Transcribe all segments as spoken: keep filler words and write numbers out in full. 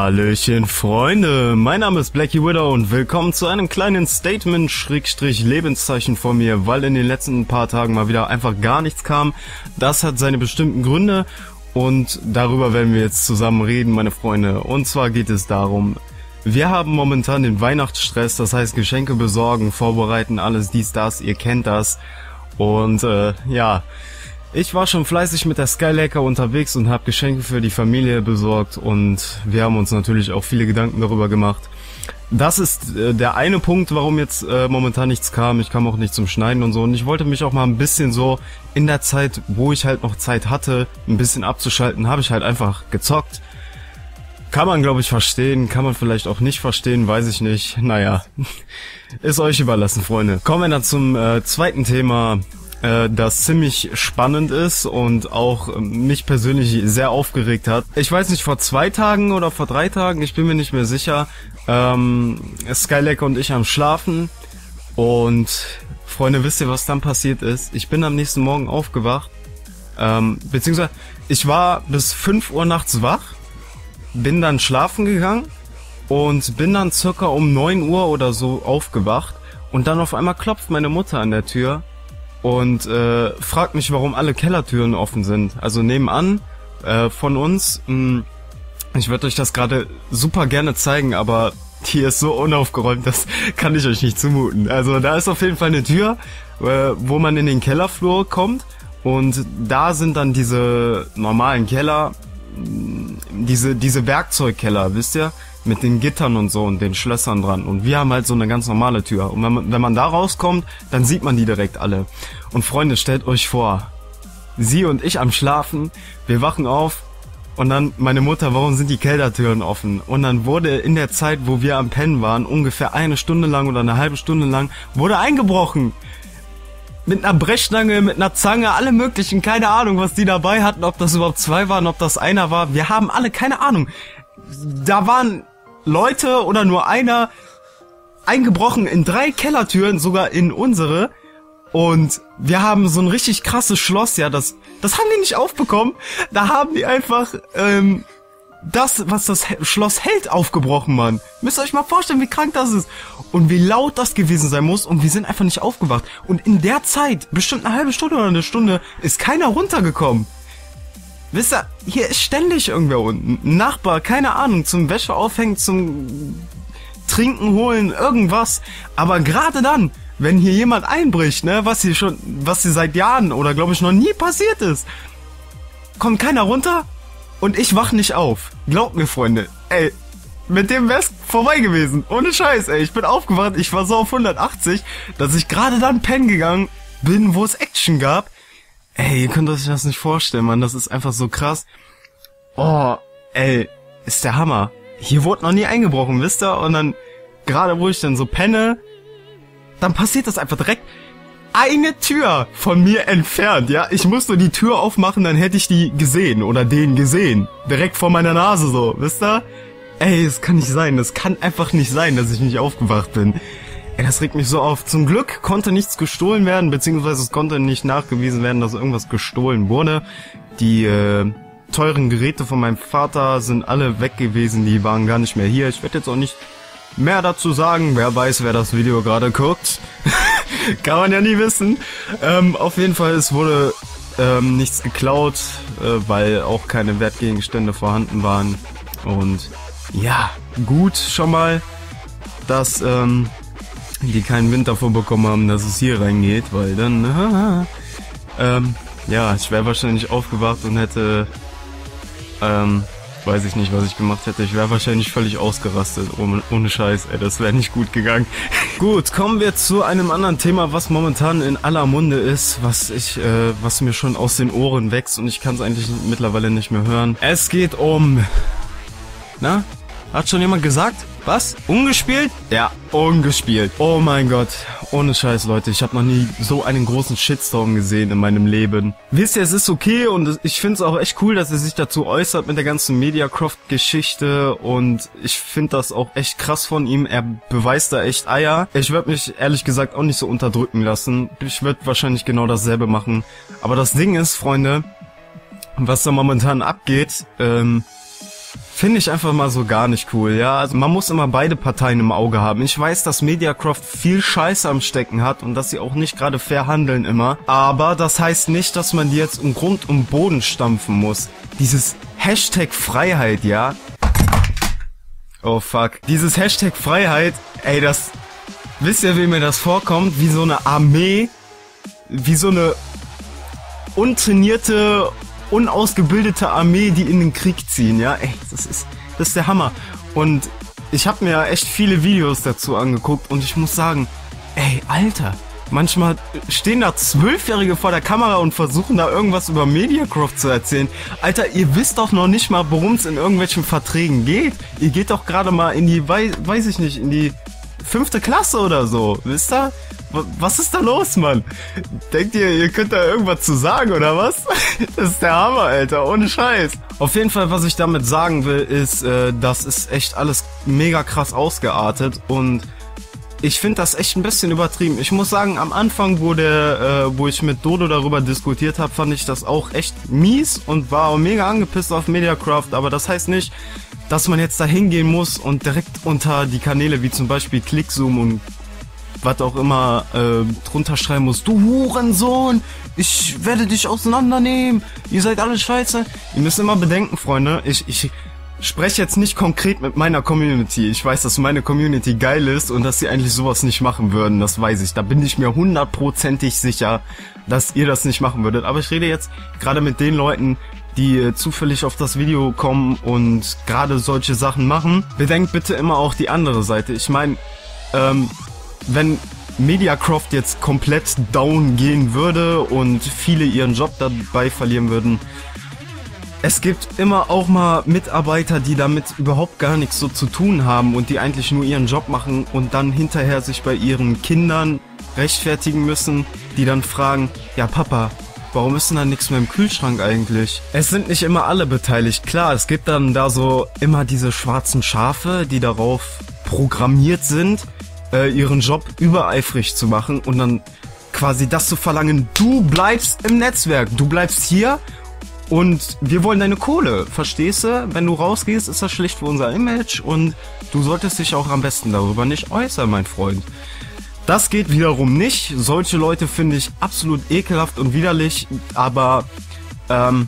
Hallöchen Freunde, mein Name ist Blackie Widow und willkommen zu einem kleinen Statement-Lebenszeichen von mir, weil in den letzten paar Tagen mal wieder einfach gar nichts kam. Das hat seine bestimmten Gründe und darüber werden wir jetzt zusammen reden, meine Freunde. Und zwar geht es darum, wir haben momentan den Weihnachtsstress, das heißt Geschenke besorgen, vorbereiten, alles dies, das, ihr kennt das. Und äh, ja... Ich war schon fleißig mit der Skylaker unterwegs und habe Geschenke für die Familie besorgt und wir haben uns natürlich auch viele Gedanken darüber gemacht. Das ist äh, der eine Punkt, warum jetzt äh, momentan nichts kam. Ich kam auch nicht zum Schneiden und so und ich wollte mich auch mal ein bisschen so in der Zeit, wo ich halt noch Zeit hatte, ein bisschen abzuschalten, habe ich halt einfach gezockt. Kann man, glaube ich, verstehen, kann man vielleicht auch nicht verstehen, weiß ich nicht. Naja, ist euch überlassen, Freunde. Kommen wir dann zum äh, zweiten Thema, das ziemlich spannend ist und auch mich persönlich sehr aufgeregt hat. Ich weiß nicht, vor zwei Tagen oder vor drei Tagen, ich bin mir nicht mehr sicher, ähm, Skylaker und ich am Schlafen und Freunde, wisst ihr, was dann passiert ist? Ich bin am nächsten Morgen aufgewacht, ähm, beziehungsweise ich war bis fünf Uhr nachts wach, bin dann schlafen gegangen und bin dann circa um neun Uhr oder so aufgewacht und dann auf einmal klopft meine Mutter an der Tür und äh, fragt mich, warum alle Kellertüren offen sind. Also nebenan äh, von uns, mh, ich würde euch das gerade super gerne zeigen, aber hier ist so unaufgeräumt, das kann ich euch nicht zumuten. Also da ist auf jeden Fall eine Tür, äh, wo man in den Kellerflur kommt und da sind dann diese normalen Keller, diese diese Werkzeugkeller, wisst ihr? Mit den Gittern und so und den Schlössern dran. Und wir haben halt so eine ganz normale Tür. Und wenn man, wenn man da rauskommt, dann sieht man die direkt alle. Und Freunde, stellt euch vor, sie und ich am Schlafen, wir wachen auf und dann meine Mutter, warum sind die Kellertüren offen? Und dann wurde in der Zeit, wo wir am Pennen waren, ungefähr eine Stunde lang oder eine halbe Stunde lang, wurde eingebrochen. Mit einer Brechstange, mit einer Zange, alle möglichen, keine Ahnung, was die dabei hatten, ob das überhaupt zwei waren, ob das einer war. Wir haben alle keine Ahnung. Da waren Leute oder nur einer eingebrochen in drei Kellertüren, sogar in unsere. Und wir haben so ein richtig krasses Schloss, ja, das das haben die nicht aufbekommen. Da haben die einfach ähm, das, was das Schloss hält, aufgebrochen, Mann. Müsst ihr euch mal vorstellen, wie krank das ist. Und wie laut das gewesen sein muss. Und wir sind einfach nicht aufgewacht. Und in der Zeit, bestimmt eine halbe Stunde oder eine Stunde, ist keiner runtergekommen. Wisst ihr, hier ist ständig irgendwer unten. Ein Nachbar, keine Ahnung, zum Wäsche aufhängen, zum Trinken holen, irgendwas. Aber gerade dann, wenn hier jemand einbricht, ne, was hier schon, was hier seit Jahren oder glaube ich noch nie passiert ist, kommt keiner runter und ich wach nicht auf. Glaubt mir, Freunde, ey, mit dem wär's vorbei gewesen. Ohne Scheiß, ey, ich bin aufgewacht, ich war so auf hundertachtzig, dass ich gerade dann pennen gegangen bin, wo es Action gab. Ey, ihr könnt euch das nicht vorstellen, Mann. Das ist einfach so krass. Oh, ey, ist der Hammer. Hier wurde noch nie eingebrochen, wisst ihr? Und dann, gerade wo ich dann so penne, dann passiert das einfach direkt eine Tür von mir entfernt, ja? Ich musste die Tür aufmachen, dann hätte ich die gesehen oder den gesehen. Direkt vor meiner Nase so, wisst ihr? Ey, es kann nicht sein. Das kann einfach nicht sein, dass ich nicht aufgewacht bin. Ey, das regt mich so auf. Zum Glück konnte nichts gestohlen werden, beziehungsweise es konnte nicht nachgewiesen werden, dass irgendwas gestohlen wurde. Die äh, teuren Geräte von meinem Vater sind alle weg gewesen, die waren gar nicht mehr hier. Ich werde jetzt auch nicht mehr dazu sagen. Wer weiß, wer das Video gerade guckt. Kann man ja nie wissen. Ähm, auf jeden Fall, es wurde ähm, nichts geklaut, äh, weil auch keine Wertgegenstände vorhanden waren. Und ja, gut schon mal, dass... Ähm, die keinen Wind davon bekommen haben, dass es hier reingeht, weil dann, äh, ähm, ja, ich wäre wahrscheinlich aufgewacht und hätte, ähm, weiß ich nicht, was ich gemacht hätte. Ich wäre wahrscheinlich völlig ausgerastet, ohne, ohne Scheiß, ey, das wäre nicht gut gegangen. Gut, kommen wir zu einem anderen Thema, was momentan in aller Munde ist, was ich, äh, was mir schon aus den Ohren wächst und ich kann es eigentlich mittlerweile nicht mehr hören. Es geht um, na, hat schon jemand gesagt? Was? Ungespielt? Ja, ungespielt. Oh mein Gott. Ohne Scheiß, Leute. Ich habe noch nie so einen großen Shitstorm gesehen in meinem Leben. Wisst ihr, es ist okay und ich finde es auch echt cool, dass er sich dazu äußert mit der ganzen Mediacroft-Geschichte und ich finde das auch echt krass von ihm. Er beweist da echt Eier. Ich würde mich ehrlich gesagt auch nicht so unterdrücken lassen. Ich würde wahrscheinlich genau dasselbe machen. Aber das Ding ist, Freunde, was da momentan abgeht, ähm... finde ich einfach mal so gar nicht cool, ja. Also man muss immer beide Parteien im Auge haben. Ich weiß, dass Mediacroft viel Scheiße am Stecken hat und dass sie auch nicht gerade fair handeln immer. Aber das heißt nicht, dass man die jetzt um Grund und Boden stampfen muss. Dieses Hashtag Freiheit, ja. Oh fuck. Dieses Hashtag Freiheit, ey, das... Wisst ihr, wie mir das vorkommt? Wie so eine Armee, wie so eine untrainierte, unausgebildete Armee, die in den Krieg ziehen, ja? Ey, das ist, das ist der Hammer. Und ich habe mir echt viele Videos dazu angeguckt und ich muss sagen, ey, Alter, manchmal stehen da Zwölfjährige vor der Kamera und versuchen da irgendwas über Mediacroft zu erzählen. Alter, ihr wisst doch noch nicht mal, worum es in irgendwelchen Verträgen geht. Ihr geht doch gerade mal in die, weiß, weiß ich nicht, in die fünfte Klasse oder so, wisst ihr? Was ist da los, Mann? Denkt ihr, ihr könnt da irgendwas zu sagen, oder was? Das ist der Hammer, Alter, ohne Scheiß. Auf jeden Fall, was ich damit sagen will, ist, äh, das ist echt alles mega krass ausgeartet und ich finde das echt ein bisschen übertrieben. Ich muss sagen, am Anfang, wo der, äh, wo ich mit Dodo darüber diskutiert habe, fand ich das auch echt mies und war auch mega angepisst auf Mediacroft, aber das heißt nicht, dass man jetzt da hingehen muss und direkt unter die Kanäle wie zum Beispiel Clickzoom und was auch immer äh, drunter schreiben muss, du Hurensohn, ich werde dich auseinandernehmen, ihr seid alle scheiße. Ihr müsst immer bedenken, Freunde, ich, ich spreche jetzt nicht konkret mit meiner Community. Ich weiß, dass meine Community geil ist und dass sie eigentlich sowas nicht machen würden, das weiß ich. Da bin ich mir hundertprozentig sicher, dass ihr das nicht machen würdet. Aber ich rede jetzt gerade mit den Leuten, die äh, zufällig auf das Video kommen und gerade solche Sachen machen. Bedenkt bitte immer auch die andere Seite. Ich meine, ähm, wenn Mediacroft jetzt komplett down gehen würde und viele ihren Job dabei verlieren würden, es gibt immer auch mal Mitarbeiter, die damit überhaupt gar nichts so zu tun haben und die eigentlich nur ihren Job machen und dann hinterher sich bei ihren Kindern rechtfertigen müssen, die dann fragen, ja Papa, warum ist denn da nichts mehr im Kühlschrank eigentlich? Es sind nicht immer alle beteiligt. Klar, es gibt dann da so immer diese schwarzen Schafe, die darauf programmiert sind, äh, ihren Job übereifrig zu machen und dann quasi das zu verlangen, du bleibst im Netzwerk, du bleibst hier und wir wollen deine Kohle. Verstehst du? Wenn du rausgehst, ist das schlecht für unser Image und du solltest dich auch am besten darüber nicht äußern, mein Freund. Das geht wiederum nicht. Solche Leute finde ich absolut ekelhaft und widerlich. Aber ähm,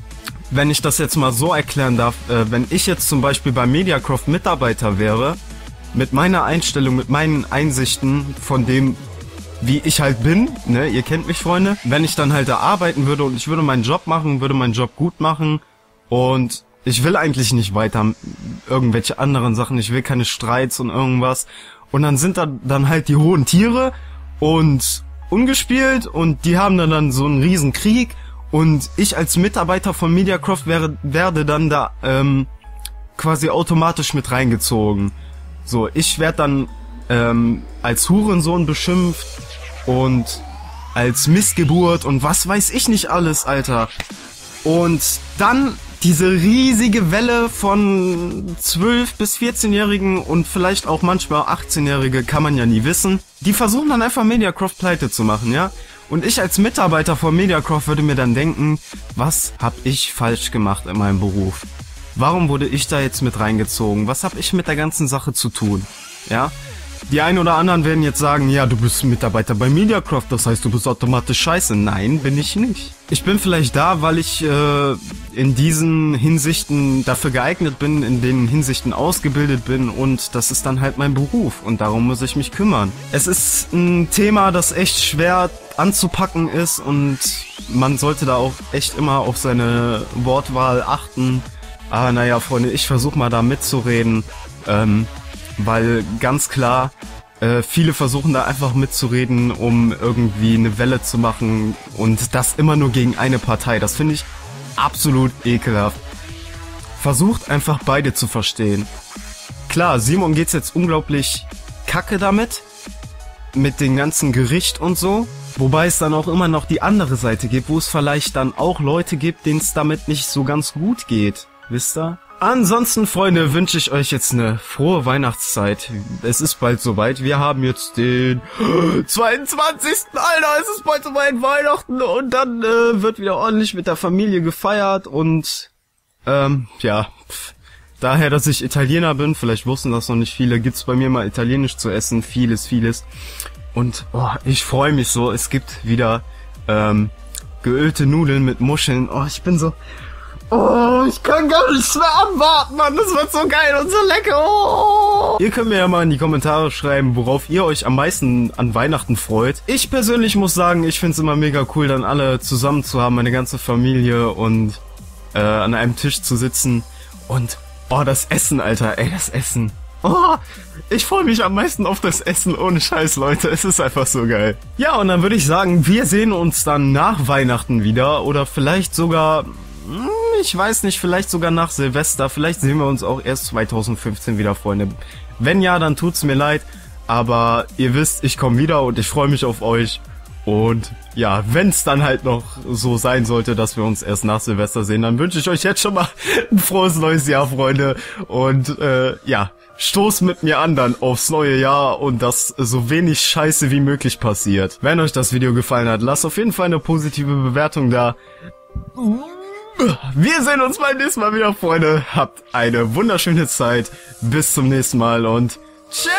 wenn ich das jetzt mal so erklären darf, äh, wenn ich jetzt zum Beispiel bei Mediacroft Mitarbeiter wäre, mit meiner Einstellung, mit meinen Einsichten von dem, wie ich halt bin, ne, ihr kennt mich, Freunde, wenn ich dann halt da arbeiten würde und ich würde meinen Job machen, würde meinen Job gut machen und ich will eigentlich nicht weiter irgendwelche anderen Sachen, ich will keine Streits und irgendwas. Und dann sind da dann halt die hohen Tiere und ungespielt und die haben dann, dann so einen riesen Krieg und ich als Mitarbeiter von Mediacroft wäre, werde dann da ähm, quasi automatisch mit reingezogen. So, ich werde dann ähm, als Hurensohn beschimpft und als Missgeburt und was weiß ich nicht alles, Alter. Und dann diese riesige Welle von zwölf- bis vierzehnjährigen und vielleicht auch manchmal achtzehnjährige, kann man ja nie wissen. Die versuchen dann einfach Mediacroft pleite zu machen, ja? Und ich als Mitarbeiter von Mediacroft würde mir dann denken, was hab ich falsch gemacht in meinem Beruf? Warum wurde ich da jetzt mit reingezogen? Was hab ich mit der ganzen Sache zu tun? Ja? Die einen oder anderen werden jetzt sagen, ja, du bist Mitarbeiter bei Mediacroft, das heißt, du bist automatisch scheiße. Nein, bin ich nicht. Ich bin vielleicht da, weil ich äh, in diesen Hinsichten dafür geeignet bin, in den Hinsichten ausgebildet bin und das ist dann halt mein Beruf und darum muss ich mich kümmern. Es ist ein Thema, das echt schwer anzupacken ist und man sollte da auch echt immer auf seine Wortwahl achten. Aber naja, Freunde, ich versuche mal da mitzureden, ähm, weil ganz klar, äh, viele versuchen da einfach mitzureden, um irgendwie eine Welle zu machen und das immer nur gegen eine Partei. Das finde ich absolut ekelhaft. Versucht einfach beide zu verstehen. Klar, Simon geht's jetzt unglaublich kacke damit, mit dem ganzen Gericht und so. Wobei es dann auch immer noch die andere Seite gibt, wo es vielleicht dann auch Leute gibt, denen es damit nicht so ganz gut geht. Wisst ihr? Ansonsten, Freunde, wünsche ich euch jetzt eine frohe Weihnachtszeit. Es ist bald soweit. Wir haben jetzt den zweiundzwanzigsten Alter, es ist bald soweit Weihnachten und dann äh, wird wieder ordentlich mit der Familie gefeiert und ähm, ja, pff, daher, dass ich Italiener bin, vielleicht wussten das noch nicht viele, gibt's bei mir mal Italienisch zu essen, vieles, vieles. Und oh, ich freue mich so, es gibt wieder ähm, geölte Nudeln mit Muscheln. Oh, ich bin so... Oh, ich kann gar nicht mehr abwarten, Mann. Das wird so geil und so lecker. Oh. Ihr könnt mir ja mal in die Kommentare schreiben, worauf ihr euch am meisten an Weihnachten freut. Ich persönlich muss sagen, ich find's immer mega cool, dann alle zusammen zu haben, meine ganze Familie und äh, an einem Tisch zu sitzen. Und, oh, das Essen, Alter. Ey, das Essen. Oh, ich freue mich am meisten auf das Essen, ohne Scheiß, Leute. Es ist einfach so geil. Ja, und dann würde ich sagen, wir sehen uns dann nach Weihnachten wieder. Oder vielleicht sogar... Ich weiß nicht, vielleicht sogar nach Silvester, vielleicht sehen wir uns auch erst zweitausendfünfzehn wieder, Freunde. Wenn ja, dann tut's mir leid, aber ihr wisst, ich komme wieder und ich freue mich auf euch. Und ja, wenn's dann halt noch so sein sollte, dass wir uns erst nach Silvester sehen, dann wünsche ich euch jetzt schon mal ein frohes neues Jahr, Freunde. Und äh, ja, stoßt mit mir an dann aufs neue Jahr und dass so wenig Scheiße wie möglich passiert. Wenn euch das Video gefallen hat, lasst auf jeden Fall eine positive Bewertung da. Wir sehen uns beim nächsten Mal wieder, Freunde. Habt eine wunderschöne Zeit. Bis zum nächsten Mal und ciao!